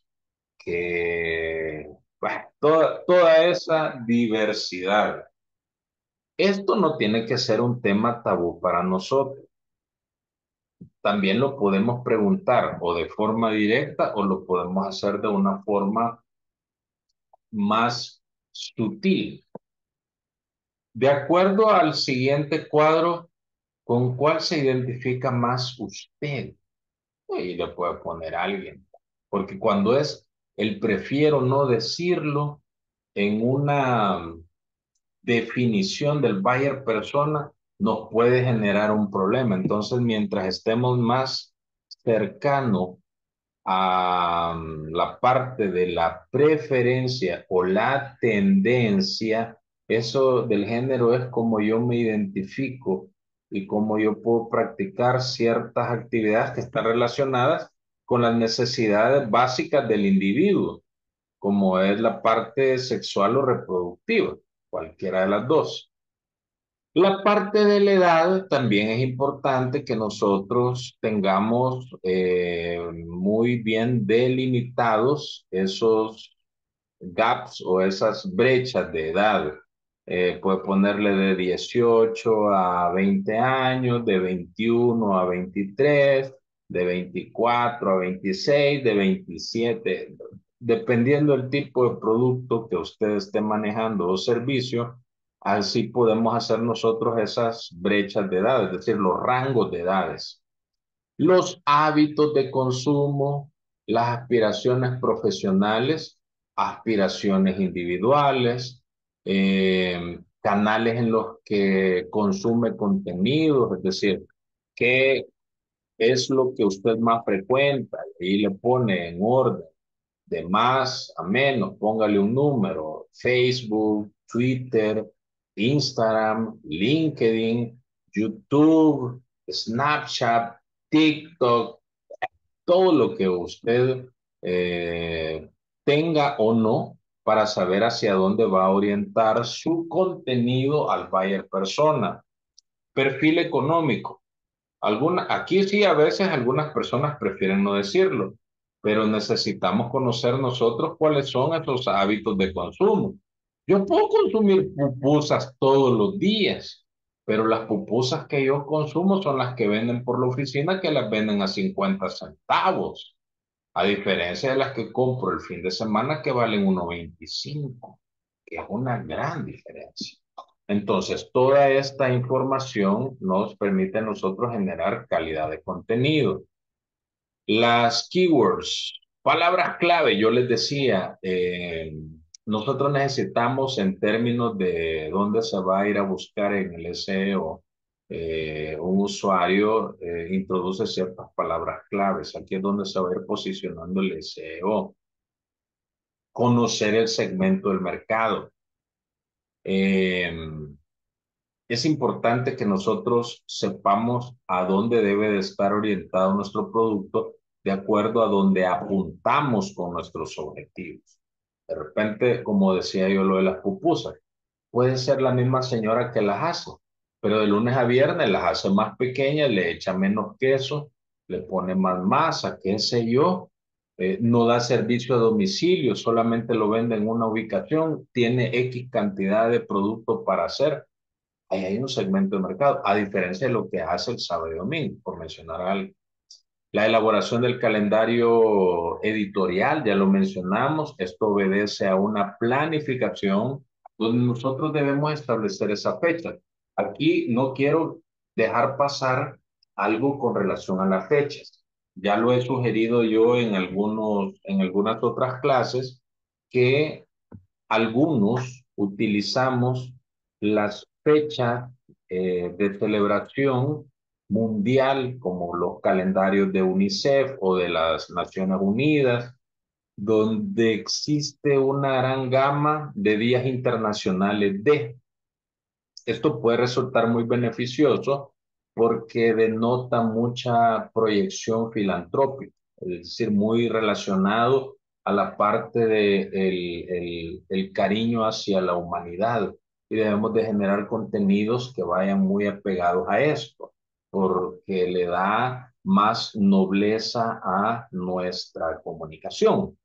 que bueno, toda esa diversidad. Esto no tiene que ser un tema tabú para nosotros. También lo podemos preguntar o de forma directa o lo podemos hacer de una forma más sutil. De acuerdo al siguiente cuadro, ¿con cuál se identifica más usted? Y le puede poner a alguien. Porque cuando es el prefiero no decirlo en una definición del buyer persona, nos puede generar un problema. Entonces, mientras estemos más cercano a la parte de la preferencia o la tendencia, eso del género es como yo me identifico y cómo yo puedo practicar ciertas actividades que están relacionadas con las necesidades básicas del individuo, como es la parte sexual o reproductiva, cualquiera de las dos. La parte de la edad también es importante que nosotros tengamos muy bien delimitados esos gaps o esas brechas de edad. Puede ponerle de 18 a 20 años, de 21 a 23, de 24 a 26, de 27, dependiendo del tipo de producto que usted esté manejando o servicio. Así podemos hacer nosotros esas brechas de edad, es decir, los rangos de edades, los hábitos de consumo, las aspiraciones profesionales, aspiraciones individuales, canales en los que consume contenidos, es decir, qué es lo que usted más frecuenta, y le pone en orden de más a menos, póngale un número: Facebook, Twitter, Instagram, LinkedIn, YouTube, Snapchat, TikTok, todo lo que usted eh, tenga o no, para saber hacia dónde va a orientar su contenido al buyer persona. Perfil económico. Aquí sí, a veces algunas personas prefieren no decirlo, pero necesitamos conocer nosotros cuáles son esos hábitos de consumo. Yo puedo consumir pupusas todos los días, pero las pupusas que yo consumo son las que venden por la oficina, que las venden a 50 centavos, a diferencia de las que compro el fin de semana, que valen 1,25, que es una gran diferencia. Entonces, toda esta información nos permite a nosotros generar calidad de contenido. Las keywords, palabras clave, yo les decía, nosotros necesitamos, en términos de dónde se va a ir a buscar en el SEO, un usuario introduce ciertas palabras claves. Aquí es donde se va a ir posicionando el SEO. Conocer el segmento del mercado. Eh, es importante que nosotros sepamos a dónde debe de estar orientado nuestro producto, de acuerdo a dónde apuntamos con nuestros objetivos. De repente, como decía yo, lo de las pupusas, puede ser la misma señora que las hace, pero de lunes a viernes las hace más pequeñas, le echa menos queso, le pone más masa, qué sé yo. No da servicio a domicilio, solamente lo vende en una ubicación, tiene X cantidad de productos para hacer. Ahí hay un segmento de mercado, a diferencia de lo que hace el sábado y domingo, por mencionar algo. La elaboración del calendario editorial, ya lo mencionamos, esto obedece a una planificación donde nosotros debemos establecer esa fecha. Aquí no quiero dejar pasar algo con relación a las fechas. Ya lo he sugerido yo en algunas otras clases, que algunos utilizamos las fechas de celebración mundial, como los calendarios de UNICEF o de las Naciones Unidas, donde existe una gran gama de días internacionales de. Esto puede resultar muy beneficioso porque denota mucha proyección filantrópica, es decir, muy relacionado a la parte de el cariño hacia la humanidad, y debemos de generar contenidos que vayan muy apegados a esto, porque le da más nobleza a nuestra comunicación.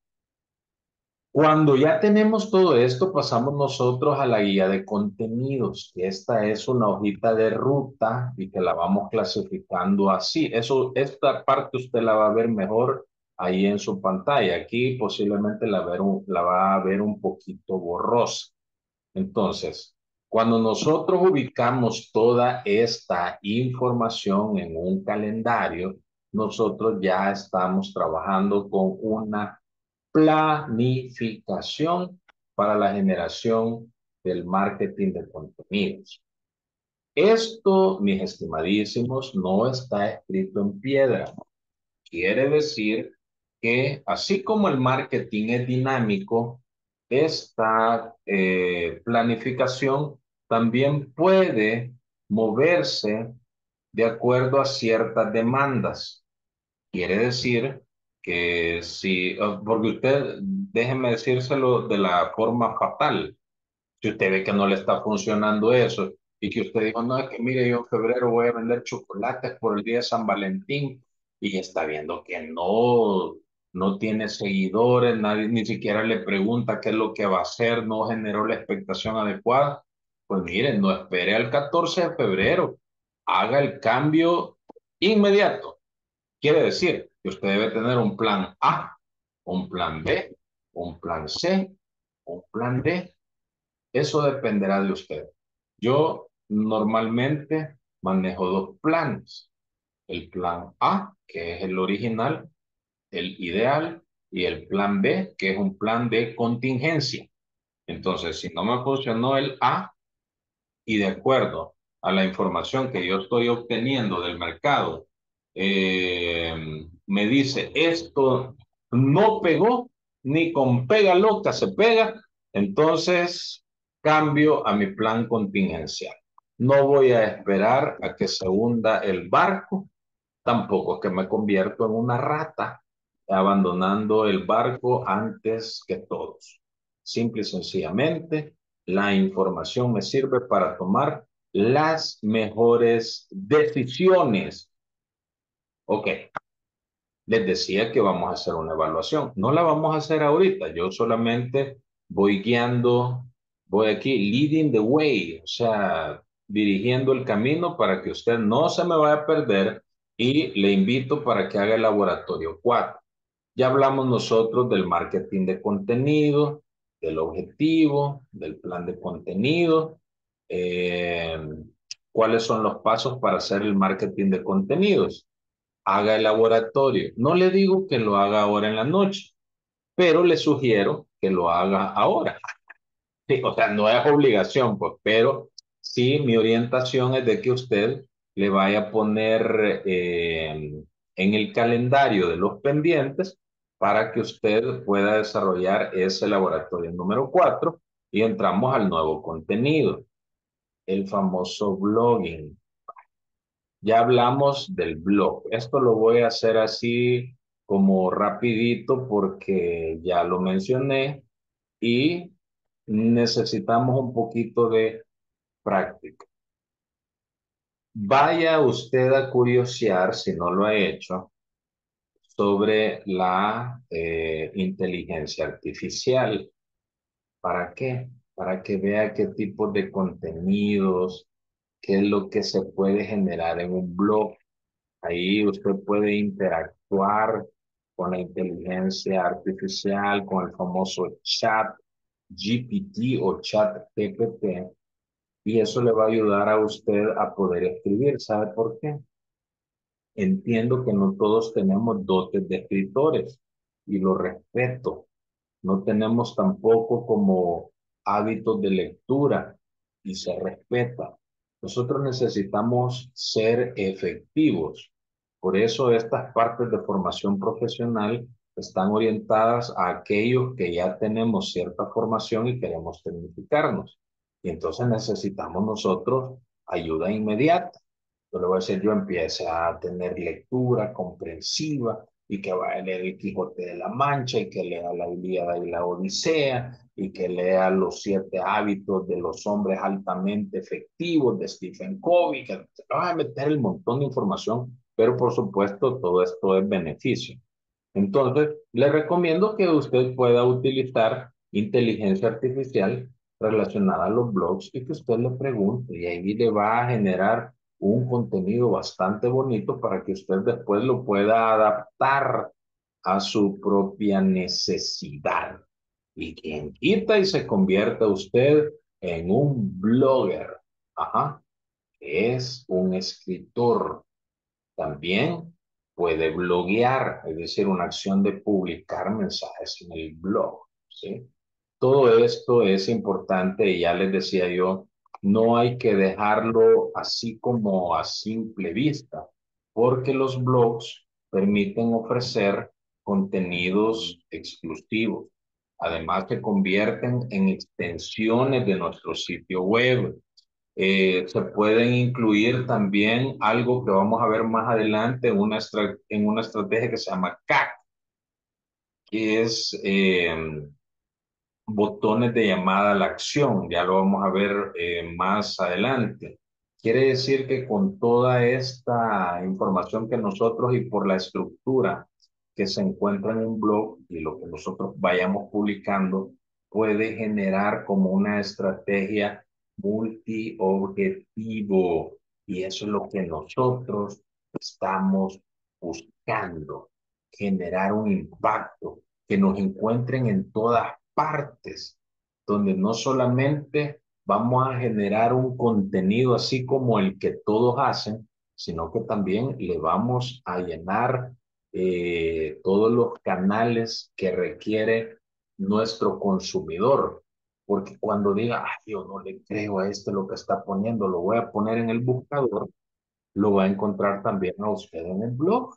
Cuando ya tenemos todo esto, pasamos nosotros a la guía de contenidos, que esta es una hojita de ruta y que la vamos clasificando así. Esta parte usted la va a ver mejor ahí en su pantalla. Aquí posiblemente la va a ver un poquito borrosa. Entonces, cuando nosotros ubicamos toda esta información en un calendario, nosotros ya estamos trabajando con una planificación para la generación del marketing de contenidos. Esto, mis estimadísimos, no está escrito en piedra. Quiere decir que así como el marketing es dinámico, esta planificación también puede moverse de acuerdo a ciertas demandas. Quiere decir que si, porque usted, déjeme decírselo de la forma fatal, si usted ve que no le está funcionando eso y que usted dijo, no, es que mire, yo en febrero voy a vender chocolates por el día de San Valentín, y está viendo que no tiene seguidores, nadie ni siquiera le pregunta qué es lo que va a hacer, no generó la expectación adecuada, Pues miren, no espere al 14 de febrero. Haga el cambio inmediato. Quiere decir que usted debe tener un plan A, un plan B, un plan C, un plan D. Eso dependerá de usted. Yo normalmente manejo dos planes. El plan A, que es el original, el ideal, y el plan B, que es un plan de contingencia. Entonces, si no me funcionó el A, y de acuerdo a la información que yo estoy obteniendo del mercado, me dice esto no pegó, ni con pega loca se pega, entonces cambio a mi plan contingencial. No voy a esperar a que se hunda el barco, tampoco es que me convierto en una rata abandonando el barco antes que todos. Simple y sencillamente, la información me sirve para tomar las mejores decisiones. Ok, les decía que vamos a hacer una evaluación. No la vamos a hacer ahorita. Yo solamente voy guiando, voy aquí leading the way, o sea, dirigiendo el camino para que usted no se me vaya a perder y le invito para que haga el laboratorio 4. Ya hablamos nosotros del marketing de contenido, del objetivo, del plan de contenido, eh, cuáles son los pasos para hacer el marketing de contenidos. Haga el laboratorio. No le digo que lo haga ahora en la noche, pero le sugiero que lo haga ahora. Sí, o sea, no es obligación, pues, pero sí mi orientación es de que usted le vaya a poner en el calendario de los pendientes para que usted pueda desarrollar ese laboratorio número 4 y entramos al nuevo contenido, el famoso blogging. Ya hablamos del blog. Esto lo voy a hacer así como rapidito porque ya lo mencioné y necesitamos un poquito de práctica. Vaya usted a curiosear, si no lo ha hecho, sobre la inteligencia artificial. ¿Para qué? Para que vea qué tipo de contenidos, qué es lo que se puede generar en un blog. Ahí usted puede interactuar con la inteligencia artificial, con el famoso chat GPT o chat GPT, y eso le va a ayudar a usted a poder escribir. ¿Sabe por qué? Entiendo que no todos tenemos dotes de escritores y lo respeto. No tenemos tampoco como hábitos de lectura y se respeta. Nosotros necesitamos ser efectivos. Por eso estas partes de formación profesional están orientadas a aquellos que ya tenemos cierta formación y queremos tecnificarnos. Y entonces necesitamos nosotros ayuda inmediata. Yo le voy a decir, yo empiece a tener lectura comprensiva y que vaya a leer el Quijote de la Mancha y que lea la Ilíada y la Odisea y que lea los 7 hábitos de los hombres altamente efectivos de Stephen Covey, que va a meter el montón de información, pero por supuesto todo esto es beneficio. Entonces, le recomiendo que usted pueda utilizar inteligencia artificial relacionada a los blogs y que usted le pregunte y ahí le va a generar un contenido bastante bonito para que usted después lo pueda adaptar a su propia necesidad. Y quien quita y se convierta usted en un blogger, ajá, es un escritor también puede bloguear, es decir, una acción de publicar mensajes en el blog, ¿sí? Todo esto es importante y ya les decía yo, no hay que dejarlo así como a simple vista, porque los blogs permiten ofrecer contenidos exclusivos. Además, se convierten en extensiones de nuestro sitio web. Se pueden incluir también algo que vamos a ver más adelante en una estrategia que se llama CAC, que es botones de llamada a la acción. Ya lo vamos a ver más adelante. Quiere decir que con toda esta información que nosotros y por la estructura que se encuentra en un blog y lo que nosotros vayamos publicando, puede generar como una estrategia multiobjetivo. Y eso es lo que nosotros estamos buscando, generar un impacto, que nos encuentren en todas partes, donde no solamente vamos a generar un contenido así como el que todos hacen, sino que también le vamos a llenar todos los canales que requiere nuestro consumidor. Porque cuando diga, ay, yo no le creo a este lo que está poniendo, lo voy a poner en el buscador, lo va a encontrar también a usted en el blog.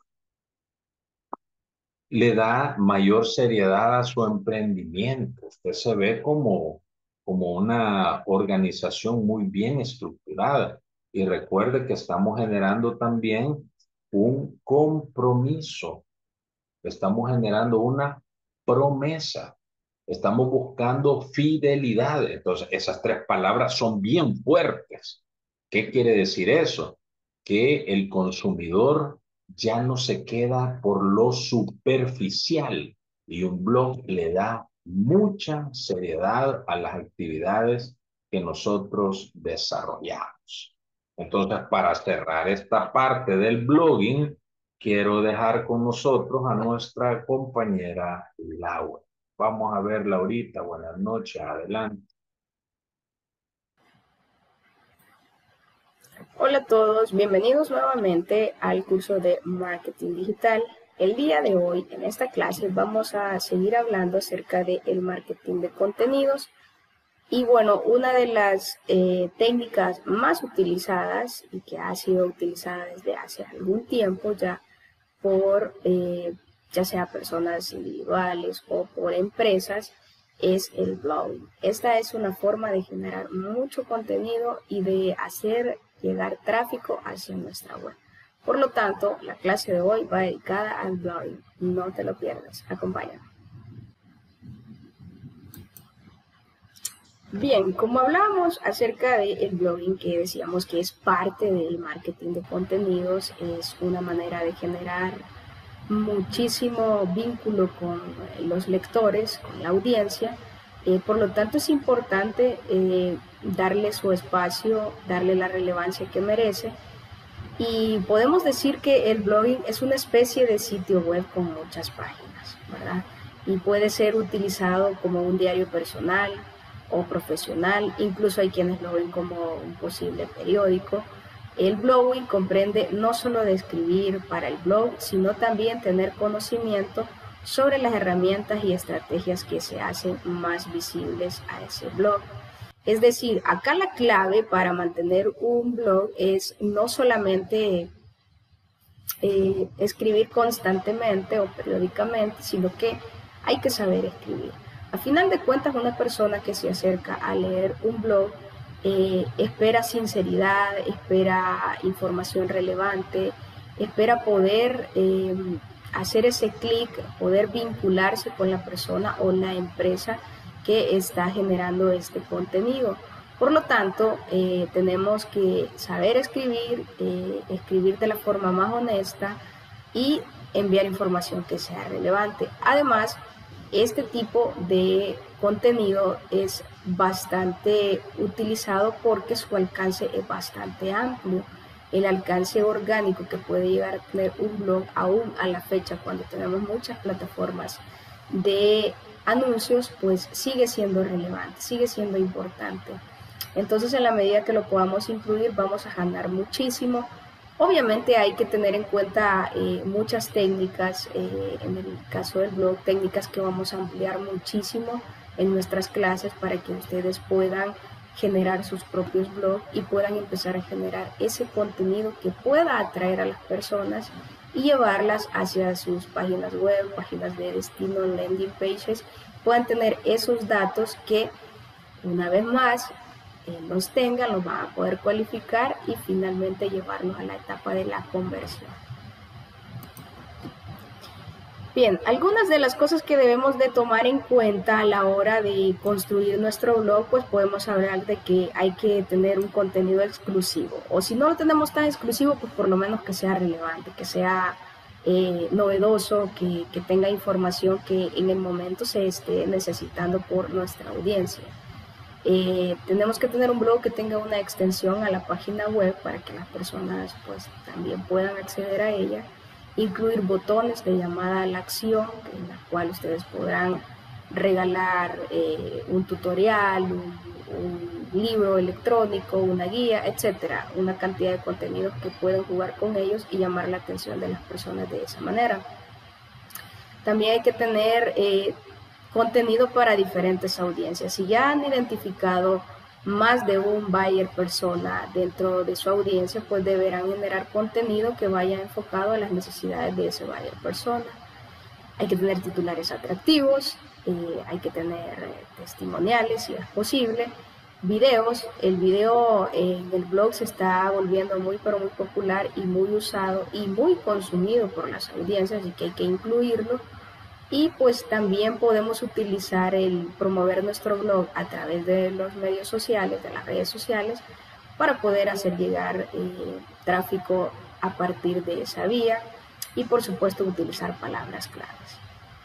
Le da mayor seriedad a su emprendimiento. Usted se ve como una organización muy bien estructurada. Y recuerde que estamos generando también un compromiso. Estamos generando una promesa. Estamos buscando fidelidad. Entonces, esas tres palabras son bien fuertes. ¿Qué quiere decir eso? Que el consumidor ya no se queda por lo superficial y un blog le da mucha seriedad a las actividades que nosotros desarrollamos. Entonces, para cerrar esta parte del blogging, quiero dejar con nosotros a nuestra compañera Laura. Vamos a verla ahorita. Buenas noches, adelante. Hola a todos, bienvenidos nuevamente al curso de Marketing Digital. El día de hoy, en esta clase, vamos a seguir hablando acerca del marketing de contenidos. Y bueno, una de las técnicas más utilizadas y que ha sido utilizada desde hace algún tiempo ya por ya sea personas individuales o por empresas, es el blogging. Esta es una forma de generar mucho contenido y de hacer llegar tráfico hacia nuestra web. Por lo tanto, la clase de hoy va dedicada al blogging. No te lo pierdas. Acompáñame. Bien, como hablábamos acerca del blogging, que decíamos que es parte del marketing de contenidos, es una manera de generar muchísimo vínculo con los lectores, con la audiencia. Por lo tanto, es importante darle su espacio, darle la relevancia que merece. Y podemos decir que el blogging es una especie de sitio web con muchas páginas, ¿verdad? Y puede ser utilizado como un diario personal o profesional, incluso hay quienes lo ven como un posible periódico. El blogging comprende no solo de escribir para el blog, sino también tener conocimiento sobre las herramientas y estrategias que se hacen más visibles a ese blog. Es decir, acá la clave para mantener un blog es no solamente escribir constantemente o periódicamente, sino que hay que saber escribir. A final de cuentas, una persona que se acerca a leer un blog espera sinceridad, espera información relevante, espera poder hacer ese clic, poder vincularse con la persona o la empresa que está generando este contenido. Por lo tanto, tenemos que saber escribir, escribir de la forma más honesta y enviar información que sea relevante. Además, este tipo de contenido es bastante utilizado porque su alcance es bastante amplio. El alcance orgánico que puede llegar a tener un blog aún a la fecha, cuando tenemos muchas plataformas de anuncios, pues sigue siendo relevante, sigue siendo importante. Entonces, en la medida que lo podamos incluir, vamos a ganar muchísimo. Obviamente hay que tener en cuenta muchas técnicas, en el caso del blog, técnicas que vamos a ampliar muchísimo en nuestras clases para que ustedes puedan generar sus propios blogs y puedan empezar a generar ese contenido que pueda atraer a las personas y llevarlas hacia sus páginas web, páginas de destino, landing pages, puedan tener esos datos que una vez más los tengan, los van a poder cualificar y finalmente llevarlos a la etapa de la conversión. Bien, algunas de las cosas que debemos de tomar en cuenta a la hora de construir nuestro blog, pues podemos hablar de que hay que tener un contenido exclusivo, o si no lo tenemos tan exclusivo, pues por lo menos que sea relevante, que sea novedoso, que tenga información que en el momento se esté necesitando por nuestra audiencia. Tenemos que tener un blog que tenga una extensión a la página web para que las personas pues también puedan acceder a ella. Incluir botones de llamada a la acción en la cual ustedes podrán regalar un tutorial, un libro electrónico, una guía, etcétera, una cantidad de contenidos que pueden jugar con ellos y llamar la atención de las personas de esa manera. También hay que tener contenido para diferentes audiencias. Si ya han identificado más de un buyer persona dentro de su audiencia, pues deberán generar contenido que vaya enfocado a las necesidades de ese buyer persona. Hay que tener titulares atractivos, hay que tener testimoniales si es posible, videos. El video en el blog se está volviendo muy pero muy popular y muy usado y muy consumido por las audiencias, así que hay que incluirlo. Y pues también podemos utilizar el promover nuestro blog a través de los medios sociales, de las redes sociales, para poder hacer llegar tráfico a partir de esa vía y por supuesto utilizar palabras claves.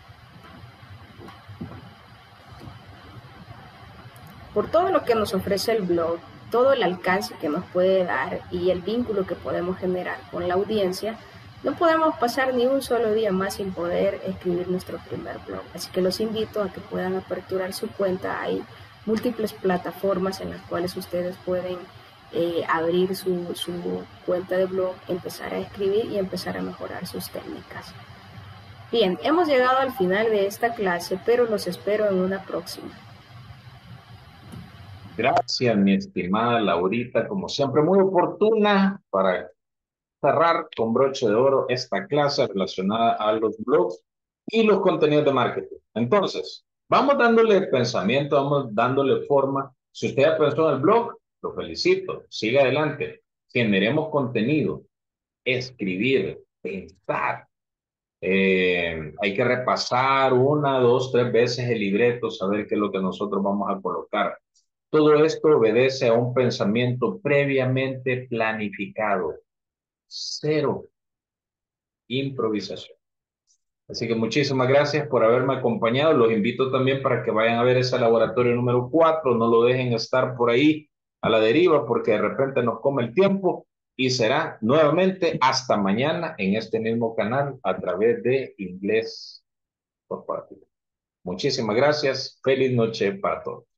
Por todo lo que nos ofrece el blog, todo el alcance que nos puede dar y el vínculo que podemos generar con la audiencia, no podemos pasar ni un solo día más sin poder escribir nuestro primer blog. Así que los invito a que puedan aperturar su cuenta. Hay múltiples plataformas en las cuales ustedes pueden abrir su cuenta de blog, empezar a escribir y empezar a mejorar sus técnicas. Bien, hemos llegado al final de esta clase, pero los espero en una próxima. Gracias, mi estimada Laurita, como siempre, muy oportuna para cerrar con broche de oro esta clase relacionada a los blogs y los contenidos de marketing. Entonces, vamos dándole pensamiento, vamos dándole forma. Si usted ya pensó en el blog, lo felicito, siga adelante. Generemos contenido, escribir, pensar. Hay que repasar una, dos, tres veces el libreto, saber qué es lo que nosotros vamos a colocar. Todo esto obedece a un pensamiento previamente planificado. Cero improvisación. Así que muchísimas gracias por haberme acompañado. Los invito también para que vayan a ver ese laboratorio número 4. No lo dejen estar por ahí a la deriva porque de repente nos come el tiempo y será nuevamente hasta mañana en este mismo canal a través de Inglés Corporativo. Muchísimas gracias. Feliz noche para todos.